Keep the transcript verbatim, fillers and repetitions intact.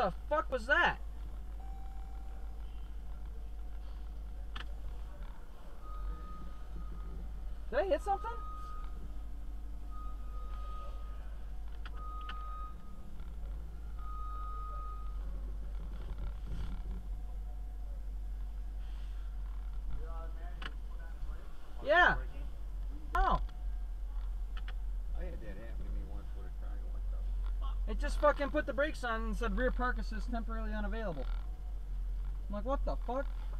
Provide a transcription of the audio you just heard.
the fuck was that? Did I hit something? Yeah. Oh. I had that happen to me once with a triangle. What the fuck? It just fucking put the brakes on and said rear park assist temporarily unavailable. I'm like, what the fuck?